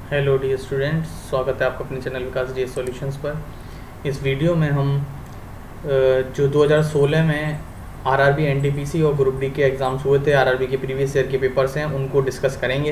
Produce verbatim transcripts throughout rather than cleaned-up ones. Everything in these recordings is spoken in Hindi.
हेलो डियर स्टूडेंट्स, स्वागत है आपका अपने चैनल विकास डी सॉल्यूशंस पर। इस वीडियो में हम जो दो हज़ार सोलह में आरआरबी, एनटीपीसी और ग्रुप डी के एग्ज़ाम्स हुए थे, आरआरबी के प्रीवियस ईयर के पेपर्स हैं, उनको डिस्कस करेंगे।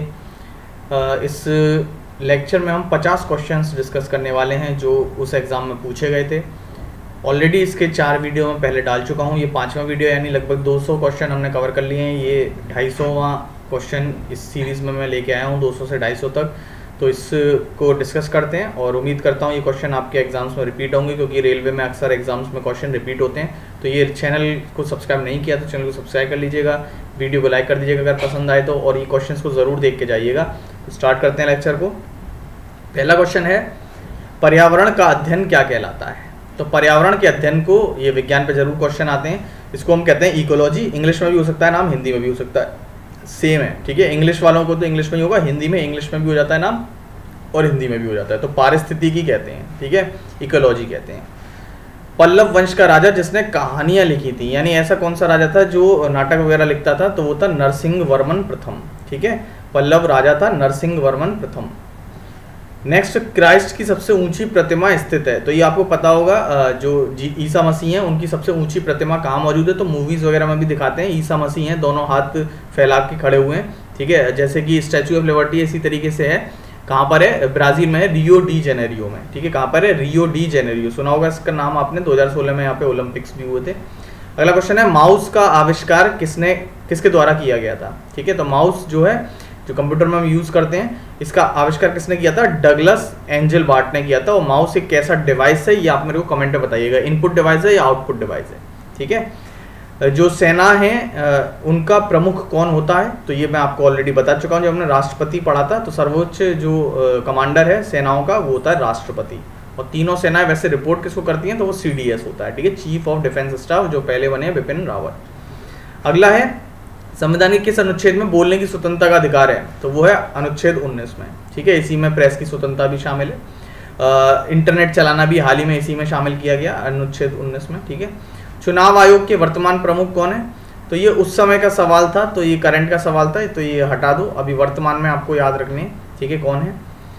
इस लेक्चर में हम पचास क्वेश्चंस डिस्कस करने वाले हैं जो उस एग्ज़ाम में पूछे गए थे। ऑलरेडी इसके चार वीडियो में पहले डाल चुका हूँ, ये पाँचवा वीडियो, यानी लगभग दो सौ क्वेश्चन हमने कवर कर लिए हैं। ये ढाई सौवां क्वेश्चन इस सीरीज़ में मैं लेके आया हूँ, दो सौ से ढाई सौ तक। तो इसको डिस्कस करते हैं और उम्मीद करता हूँ ये क्वेश्चन आपके एग्जाम्स में रिपीट होंगे, क्योंकि रेलवे में अक्सर एग्जाम्स में क्वेश्चन रिपीट होते हैं। तो ये चैनल को सब्सक्राइब नहीं किया तो चैनल को सब्सक्राइब कर लीजिएगा, वीडियो को लाइक कर दीजिएगा अगर पसंद आए तो, और ये क्वेश्चन को ज़रूर देख के जाइएगा। तो स्टार्ट करते हैं लेक्चर को। पहला क्वेश्चन है, पर्यावरण का अध्ययन क्या कहलाता है? तो पर्यावरण के अध्ययन को, ये विज्ञान पे जरूर क्वेश्चन आते हैं, इसको हम कहते हैं इकोलॉजी। इंग्लिश में भी हो सकता है नाम, हिंदी में भी हो सकता है, सेम है, ठीक है। इंग्लिश वालों को तो इंग्लिश में ही होगा, हिंदी में इंग्लिश में भी हो जाता है नाम और हिंदी में भी हो जाता है। तो पारिस्थितिकी कहते हैं, ठीक है, इकोलॉजी कहते हैं। पल्लव वंश का राजा जिसने कहानियां लिखी थी, यानी ऐसा कौन सा राजा था जो नाटक वगैरह लिखता था? तो वो था नरसिंह वर्मन प्रथम, ठीक है। पल्लव राजा था नरसिंह वर्मन प्रथम। नेक्स्ट, क्राइस्ट की सबसे ऊंची प्रतिमा स्थित है। तो ये आपको पता होगा, जो ईसा मसीह हैं उनकी सबसे ऊंची प्रतिमा कहाँ मौजूद है? तो मूवीज वगैरह में भी दिखाते हैं, ईसा मसीह हैं, दोनों हाथ फैला के खड़े हुए हैं, ठीक है। जैसे कि स्टैचू ऑफ लिबर्टी इसी तरीके से है। कहाँ पर है? ब्राजील में है, रियो डी जेनेरियो में, ठीक है। कहाँ पर है? रियो डी जेनेरियो, सुना होगा इसका नाम आपने, दो हज़ार सोलह में यहाँ पे ओलंपिक्स भी हुए थे। अगला क्वेश्चन है, माउस का आविष्कार किसने किसके द्वारा किया गया था? ठीक है, तो माउस जो है, जो कंप्यूटर में हम यूज करते हैं, इसका आविष्कार किसने किया था? डगलस एंजल बार्ट ने किया था। और माउस एक कैसा डिवाइस है, ये आप मेरे को कमेंट में बताइएगा, इनपुट डिवाइस है या आउटपुट डिवाइस है, ठीक है। जो सेना है उनका प्रमुख कौन होता है? तो ये मैं आपको ऑलरेडी बता चुका हूँ जब हमने राष्ट्रपति पढ़ा था। तो सर्वोच्च जो कमांडर है सेनाओं का, वो होता है राष्ट्रपति। और तीनों सेनाएं वैसे रिपोर्ट किसको करती हैं? तो वो सीडीएस होता है, ठीक है, चीफ ऑफ डिफेंस स्टाफ, जो पहले बने बिपिन रावत। अगला है, संविधान के किस अनुच्छेद में बोलने की स्वतंत्रता का अधिकार है? तो वो है अनुच्छेद उन्नीस में, ठीक है। इसी में प्रेस की स्वतंत्रता भी शामिल है, आ, इंटरनेट चलाना भी हाल ही में इसी में शामिल किया गया, अनुच्छेद उन्नीस में, ठीक है। चुनाव आयोग के वर्तमान प्रमुख कौन है? तो ये उस समय का सवाल था, तो ये करंट का सवाल था, तो ये हटा दो, अभी वर्तमान में आपको याद रखने हैं, ठीक है, कौन है।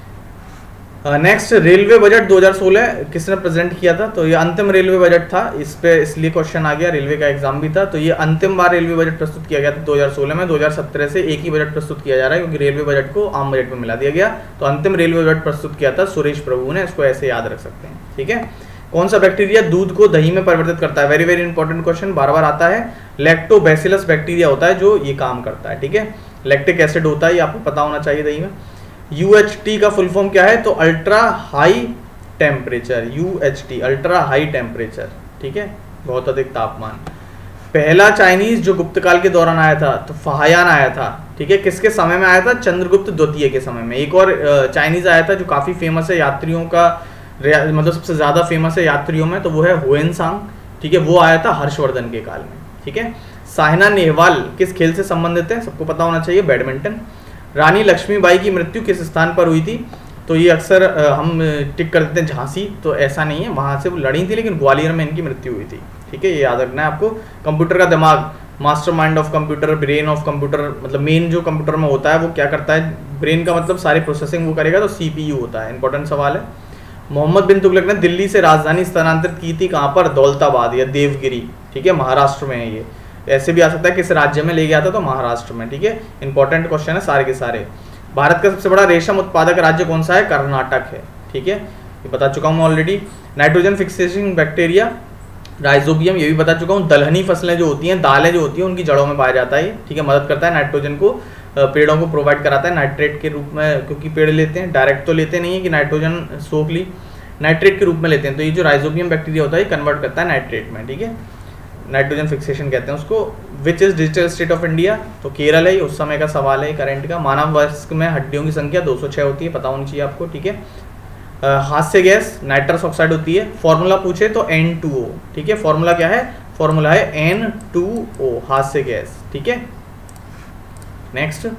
नेक्स्ट, uh, रेलवे बजट दो हज़ार सोलह किसने प्रेजेंट किया था? तो ये अंतिम रेलवे बजट था, इस पे इसलिए क्वेश्चन आ गया, रेलवे का एग्जाम भी था। तो ये अंतिम बार रेलवे बजट प्रस्तुत किया गया था दो हज़ार सोलह में। दो हज़ार सत्रह से एक ही बजट प्रस्तुत किया जा रहा है, क्योंकि रेलवे बजट को आम बजट में मिला दिया गया। तो अंतिम रेलवे बजट प्रस्तुत किया था सुरेश प्रभु ने, इसको ऐसे याद रख सकते हैं, ठीक है। कौन सा बैक्टीरिया दूध को दही में परिवर्तित करता है? वेरी वेरी इंपॉर्टेंट क्वेश्चन, बार बार आता है। लैक्टोबैसिलस बैक्टीरिया होता है जो ये काम करता है, ठीक है। लैक्टिक एसिड होता है, ये आपको पता होना चाहिए दही में। यू एच टी का फुल फॉर्म क्या है? तो ultra high temperature, U H T ultra high temperature, ठीक है, बहुत अधिक तापमान। पहला चाइनीज जो गुप्त काल के दौरान आया था, तो फाहयान आया था, ठीक है। किसके समय में आया था? चंद्रगुप्त द्वितीय के समय में। एक और चाइनीज आया था जो काफी फेमस है, यात्रियों का मतलब सबसे ज्यादा फेमस है यात्रियों में, तो वो है हुएनसांग, ठीक है। वो आया था हर्षवर्धन के काल में, ठीक है। साइना नेहवाल किस खेल से संबंधित है? सबको पता होना चाहिए, बैडमिंटन। रानी लक्ष्मीबाई की मृत्यु किस स्थान पर हुई थी? तो ये अक्सर हम टिक कर देते हैं झांसी, तो ऐसा नहीं है, वहां से वो लड़ी थी, लेकिन ग्वालियर में इनकी मृत्यु हुई थी, ठीक है, ये याद रखना है आपको। कंप्यूटर का दिमाग, master mind of computer, brain of computer, मतलब मेन जो कंप्यूटर में होता है वो क्या करता है? ब्रेन का मतलब सारी प्रोसेसिंग वो करेगा, तो सीपीयू होता है। इंपॉर्टेंट सवाल है। मोहम्मद बिन तुगलक ने दिल्ली से राजधानी स्थानांतरित की थी कहाँ पर? दौलताबाद या देवगिरी, ठीक है, महाराष्ट्र में है ये। ऐसे भी आ सकता है किस राज्य में ले गया था, तो महाराष्ट्र में, ठीक है। इंपॉर्टेंट क्वेश्चन है सारे के सारे। भारत का सबसे बड़ा रेशम उत्पादक राज्य कौन सा है? कर्नाटक है, ठीक है, ये बता चुका हूँ already. Nitrogen fixation bacteria rhizobium, ये भी बता चुका हूँ। दलहनी फसलें जो होती हैं, दालें जो होती हैं, उनकी जड़ों में पाया जाता है, ठीक है, मदद करता है नाइट्रोजन को, पेड़ों को प्रोवाइड कराता है नाइट्रेट के रूप में, क्योंकि पेड़ लेते हैं, डायरेक्ट तो लेते नहीं है कि नाइट्रोजन सोख ली, नाइट्रेट के रूप में लेते हैं। तो ये जो राइजोबियम बैक्टीरिया होता है, ये कन्वर्ट करता है नाइट्रेट में, ठीक है, नाइट्रोजन फिक्सेशन कहते हैं उसको। Which is digital state of India? तो केरल है, ये उस समय का सवाल है करंट का। मानव मस्तिष्क में हड्डियों की संख्या दो सौ छह होती है, पता होनी चाहिए आपको, ठीक है। हास्य गैस नाइट्रस ऑक्साइड होती है। फॉर्मूला पूछे तो एन टू ओ, ठीक है, फॉर्मूला क्या है? फॉर्मूला है एन टू ओ, हास्य गैस, ठीक है। नेक्स्ट,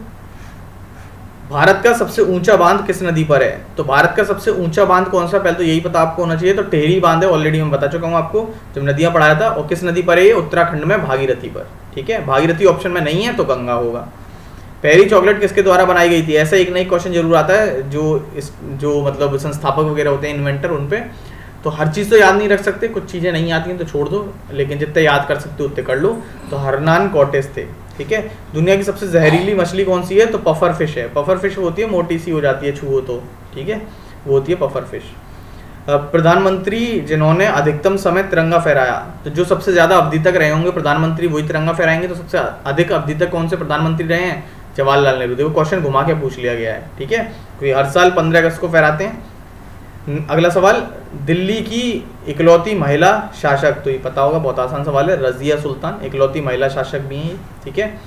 भारत का सबसे ऊंचा बांध किस नदी पर है? तो भारत का सबसे ऊंचा बांध कौन सा? पहले तो यही पता आपको होना चाहिए, तो टेहरी बांध है, ऑलरेडी मैं बता चुका हूँ आपको जब नदियां पढ़ाया था। और किस नदी पर है ये? उत्तराखंड में भागीरथी पर, ठीक है। भागीरथी ऑप्शन में नहीं है तो गंगा होगा। पहली चॉकलेट किसके द्वारा बनाई गई थी? ऐसा एक ना एक क्वेश्चन जरूर आता है जो इस जो मतलब संस्थापक वगैरह होते हैं, इन्वेंटर, उन पे। तो हर चीज़ तो याद नहीं रख सकते, कुछ चीज़ें नहीं आती हैं तो छोड़ दो, लेकिन जितने याद कर सकते हो उतने कर लो। तो हरनान कॉर्टेस थे, ठीक है। दुनिया की सबसे जहरीली मछली कौन सी है? तो पफर फिश है। पफर फिश होती है, मोटी सी हो जाती है छुओ तो, ठीक है, वो होती है पफर फिश। प्रधानमंत्री जिन्होंने अधिकतम समय तिरंगा फहराया, तो जो सबसे ज्यादा अवधि तक रहे होंगे प्रधानमंत्री वही तिरंगा फहराएंगे। तो सबसे अधिक अवधि तक कौन से प्रधानमंत्री रहे हैं? जवाहरलाल नेहरू। देखो क्वेश्चन घुमा के पूछ लिया गया है, ठीक है, क्योंकि हर साल पंद्रह अगस्त को फहराते हैं। अगला सवाल, दिल्ली की इकलौती महिला शासक, तो ये पता होगा, बहुत आसान सवाल है, रजिया सुल्तान इकलौती महिला शासक भी हैं, ठीक है।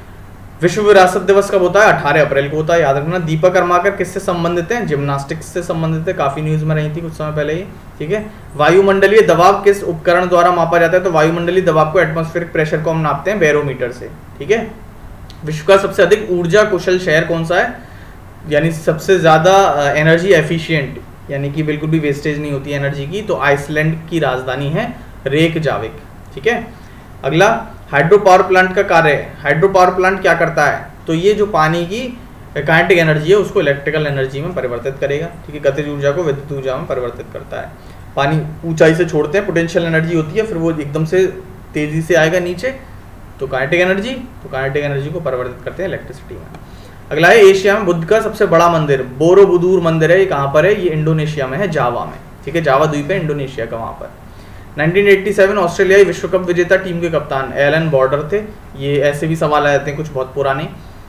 विश्व विरासत दिवस कब होता है? अठारह अप्रैल को होता है, याद रखना। दीपक कर्माकर किससे संबंधित हैं? जिम्नास्टिक्स से संबंधित है, काफी न्यूज में रही थी कुछ समय पहले ही, ठीक है। वायुमंडलीय दबाव किस उपकरण द्वारा मापा जाता है? तो वायुमंडलीय दबाव को एटमॉस्फेरिक प्रेशर को हम नापते हैं बैरोमीटर से, ठीक है। विश्व का सबसे अधिक ऊर्जा कुशल शहर कौन सा है? यानी सबसे ज्यादा एनर्जी एफिशिएंट, यानी कि बिल्कुल भी वेस्टेज नहीं होती एनर्जी की, तो आइसलैंड की राजधानी है रेकजाविक, ठीक है। अगला, हाइड्रो पावर प्लांट का कार्य है। हाइड्रो पावर प्लांट क्या करता है? तो ये जो पानी की काइनेटिक एनर्जी है उसको इलेक्ट्रिकल एनर्जी में परिवर्तित करेगा, ठीक है। गतिज ऊर्जा को विद्युत ऊर्जा में परिवर्तित करता है। पानी ऊंचाई से छोड़ते हैं, पोटेंशियल एनर्जी होती है, फिर वो एकदम से तेजी से आएगा नीचे, तो काइनेटिक एनर्जी, तो काइनेटिक एनर्जी को परिवर्तित करते हैं इलेक्ट्रिसिटी में। अगला है, एशिया में बुद्ध का सबसे बड़ा मंदिर बोरोबुदूर मंदिर है, ये कहाँ पर है? ये इंडोनेशिया में है, जावा में, ठीक है। जावा द्वीप है इंडोनेशिया का, वहाँ पर। नाइनटीन एटी सेवन ऑस्ट्रेलियाई विश्व कप विजेता टीम के कप्तान एलन बॉर्डर थे। ये ऐसे भी सवाल आ जाते हैं कुछ बहुत पुराने,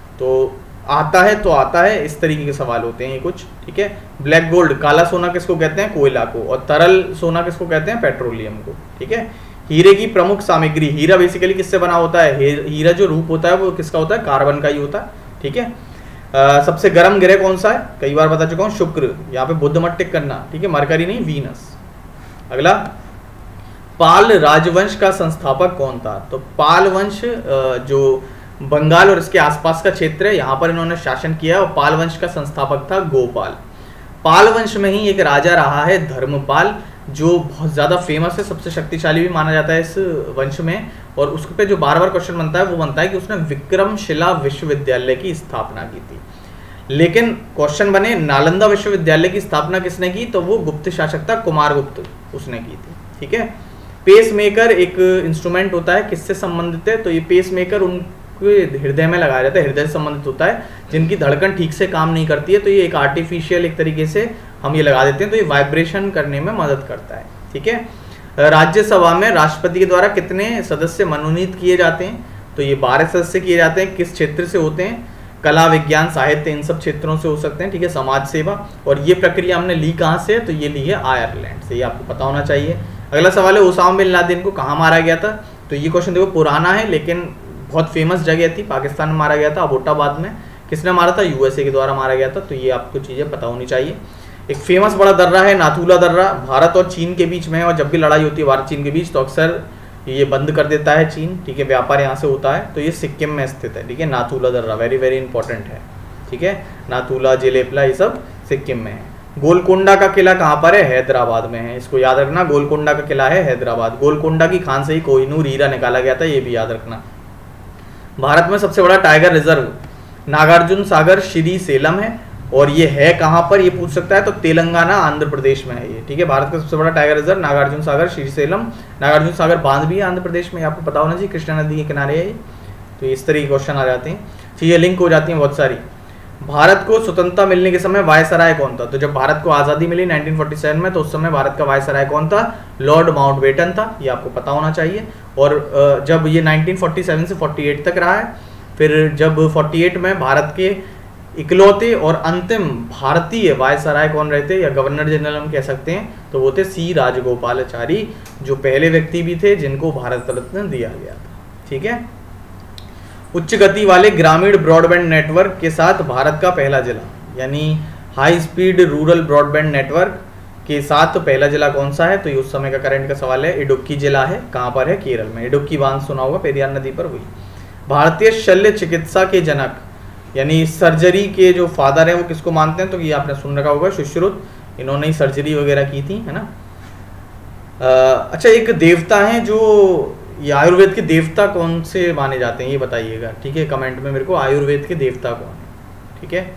तो आता है तो आता है, इस तरीके के सवाल होते हैं ये कुछ, ठीक है। ब्लैक गोल्ड, काला सोना किसको कहते हैं? कोयला को। और तरल सोना किसको कहते हैं? पेट्रोलियम को, ठीक है। हीरे की प्रमुख सामग्री, हीरा बेसिकली किससे बना होता है? हीरा जो रूप होता है वो किसका होता है? कार्बन का ही होता है, ठीक है। आ, सबसे गर्म ग्रह कौन सा है? कई बार बता चुका हूँ, शुक्र। यहाँ पे बुध मत टिक करना, ठीक है, मरकरी नहीं, वीनस। अगला, पाल राजवंश का संस्थापक कौन था? तो पाल वंश जो बंगाल और इसके आसपास का क्षेत्र है, यहाँ पर इन्होंने शासन किया और पाल वंश का संस्थापक था गोपाल। पाल वंश में ही एक राजा रहा है धर्मपाल, जो बहुत ज़्यादा फेमस है, सबसे शक्तिशाली भी माना जाता है इस वंश में। और उस पे जो बार बार क्वेश्चन बनता है वो बनता है कि उसने विक्रमशिला विश्वविद्यालय की स्थापना की थी। लेकिन क्वेश्चन बने नालंदा विश्वविद्यालय की स्थापना किसने की? तो वो गुप्त शासक था, कुमारगुप्त, उसने की थी, ठीक है। पेस मेकर एक इंस्ट्रूमेंट होता है, किससे संबंधित है? तो ये पेस मेकर उनके हृदय में लगाया जाता है, हृदय से संबंधित होता है, जिनकी धड़कन ठीक से काम नहीं करती है, तो ये एक आर्टिफिशियल एक तरीके से हम ये लगा देते हैं, तो ये वाइब्रेशन करने में मदद करता है, ठीक है। राज्यसभा में राष्ट्रपति के द्वारा कितने सदस्य मनोनीत किए जाते हैं? तो ये बारह सदस्य किए जाते हैं। किस क्षेत्र से होते हैं? कला, विज्ञान, साहित्य, इन सब क्षेत्रों से हो सकते हैं, ठीक है, समाज सेवा। और ये प्रक्रिया हमने ली कहाँ से? तो ये ली है आयरलैंड से, ये आपको पता होना चाहिए। अगला सवाल है, ओसामा बिन लादेन को कहाँ मारा गया था? तो ये क्वेश्चन देखो पुराना है, लेकिन बहुत फेमस जगह थी, पाकिस्तान में मारा गया था, अबोटाबाद में। किसने मारा था? यूएसए के द्वारा मारा गया था। तो ये आपको चीज़ें पता होनी चाहिए। एक फेमस बड़ा दर्रा है नाथुला दर्रा, भारत और चीन के बीच में है, और जब भी लड़ाई होती है भारत चीन के बीच तो अक्सर ये बंद कर देता है चीन, ठीक है, व्यापार यहाँ से होता है। तो ये सिक्किम में स्थित है, ठीक है, नाथुला दर्रा, वेरी वेरी इंपॉर्टेंट है, ठीक है। नाथुला, जेलेपला, ये सब सिक्किम में है। गोलकोंडा का किला कहाँ पर है? हैदराबाद में है, इसको याद रखना, गोलकोंडा का किला है हैदराबाद। गोलकोंडा की खान से ही कोहिनूर हीरा निकाला गया था, ये भी याद रखना। भारत में सबसे बड़ा tiger reserve Nagarjuna Sagar Srisailam है, और ये है कहाँ पर? ये पूछ सकता है, तो तेलंगाना, आंध्र प्रदेश में है ये, ठीक है। भारत का सबसे बड़ा टाइगर रिजर्व नागार्जुन सागर श्रीशैलम। नागार्जुन सागर बांध भी है आंध्र प्रदेश में, आपको पता होना चाहिए, कृष्णा नदी के किनारे है ये। तो इस तरह के क्वेश्चन आ जाते हैं, चीजें लिंक हो जाती हैं बहुत सारी। भारत को स्वतंत्रता मिलने के समय वायसराय कौन था? तो जब भारत को आज़ादी मिली नाइनटीन फोर्टी सेवन में, तो उस समय भारत का वायसराय कौन था? लॉर्ड माउंटबेटन था, ये आपको पता होना चाहिए। और जब ये नाइनटीन फोर्टी सेवन से फोर्टी एट तक रहा है, फिर जब फोर्टी एट में भारत के इकलौते और अंतिम भारतीय वायसराय कौन रहते, या गवर्नर जनरल हम कह सकते हैं, तो वो थे सी राजगोपालाचारी, जो पहले व्यक्ति भी थे जिनको भारत रत्न दिया गया था, ठीक है। उच्च गति वाले ग्रामीण ब्रॉडबैंड नेटवर्क के साथ भारत का पहला जिला, यानी high speed rural broadband network के साथ पहला जिला कौन सा है? तो ये उस समय का करंट का सवाल है, इडुक्की जिला है। कहाँ पर है? केरल में। इडुक्की बांध सुना होगा, पेरियार नदी पर हुई। भारतीय शल्य चिकित्सा के जनक, यानी सर्जरी के जो फादर हैं, वो किसको मानते हैं? तो ये आपने सुन रखा होगा, सुश्रुत, इन्होंने ही सर्जरी वगैरह की थी, है ना। आ, अच्छा, एक देवता हैं जो ये आयुर्वेद के देवता कौन से माने जाते हैं ये बताइएगा, ठीक है, कमेंट में मेरे को आयुर्वेद के देवता कौन है, ठीक है,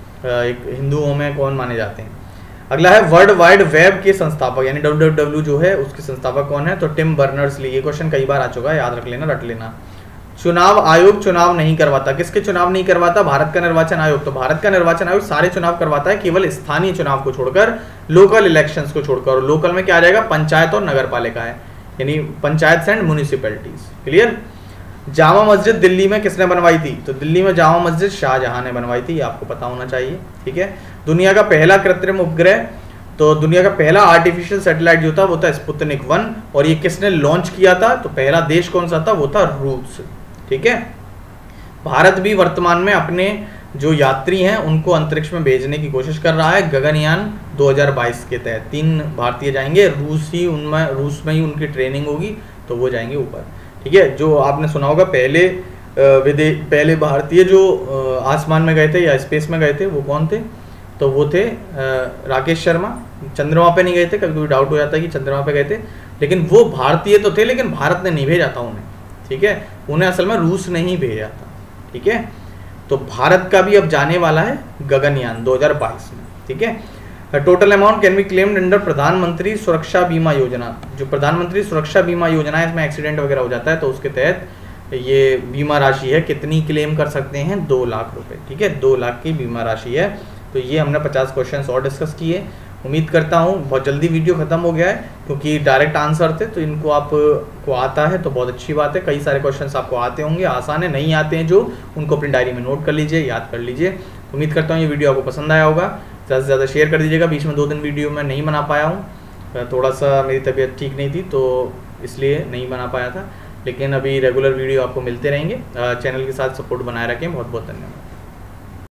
एक हिंदुओं में कौन माने जाते हैं। अगला है वर्ल्ड वाइड वेब के संस्थापक यानी डब्ल्यू डब्ल्यू डब्ल्यू जो है उसके संस्थापक कौन है, तो टिम बर्नर्स ली। ये क्वेश्चन कई बार आ चुका है, याद रख लेना, रट लेना। चुनाव आयोग चुनाव नहीं करवाता, किसके चुनाव नहीं करवाता, भारत का निर्वाचन आयोग। तो भारत का निर्वाचन आयोग सारे चुनाव करवाता है, केवल स्थानीय चुनाव को छोड़कर, लोकल इलेक्शंस को छोड़कर। और लोकल में क्या आ जाएगा, पंचायत और नगर पालिका है, यानी panchayat and municipalities. Clear. Jama Masjid Delhi में किसने बनवाई थी, तो दिल्ली में जामा मस्जिद शाहजहां ने बनवाई थी, ये आपको पता होना चाहिए, ठीक है। दुनिया का पहला कृत्रिम उपग्रह, तो दुनिया का पहला आर्टिफिशियल सैटेलाइट जो था वो था स्पुतनिक वन, और ये किसने लॉन्च किया था, तो पहला देश कौन सा था, वो था रूस, ठीक है। भारत भी वर्तमान में अपने जो यात्री हैं उनको अंतरिक्ष में भेजने की कोशिश कर रहा है गगनयान दो हज़ार बाईस के तहत। तीन भारतीय जाएंगे, रूस ही उनमें रूस में ही उनकी ट्रेनिंग होगी, तो वो जाएंगे ऊपर, ठीक है। जो आपने सुना होगा पहले विदेश पहले भारतीय जो आसमान में गए थे या स्पेस में गए थे वो कौन थे, तो वो थे राकेश शर्मा। चंद्रमा पे नहीं गए थे, कभी कभी डाउट हो जाता है कि चंद्रमा पे गए थे, लेकिन वो भारतीय तो थे, लेकिन भारत ने नहीं भेजा था उन्हें, ठीक है, उन्हें असल में रूस ने ही भेजा था, ठीक है। तो भारत का भी अब जाने वाला है गगनयान दो हज़ार बाईस में, ठीक है। Total amount can be claimed under Pradhan Mantri Suraksha बीमा योजना। जो प्रधानमंत्री सुरक्षा बीमा योजना है, इसमें एक्सीडेंट वगैरह हो जाता है तो उसके तहत ये बीमा राशि है, कितनी क्लेम कर सकते हैं, दो लाख रुपए, ठीक है, दो लाख की बीमा राशि है। तो ये हमने पचास क्वेश्चन और डिस्कस किए। उम्मीद करता हूँ बहुत जल्दी वीडियो खत्म हो गया है, क्योंकि डायरेक्ट आंसर थे तो इनको आपको आता है तो बहुत अच्छी बात है। कई सारे क्वेश्चंस आपको आते होंगे, आसान है, नहीं आते हैं जो उनको अपनी डायरी में नोट कर लीजिए, याद कर लीजिए। उम्मीद करता हूँ ये वीडियो आपको पसंद आया होगा, ज़्यादा से ज़्यादा शेयर कर दीजिएगा। बीच में दो दिन वीडियो मैं नहीं बना पाया हूँ, थोड़ा सा मेरी तबीयत ठीक नहीं थी तो इसलिए नहीं बना पाया था, लेकिन अभी रेगुलर वीडियो आपको मिलते रहेंगे। चैनल के साथ सपोर्ट बनाए रखें। बहुत बहुत धन्यवाद।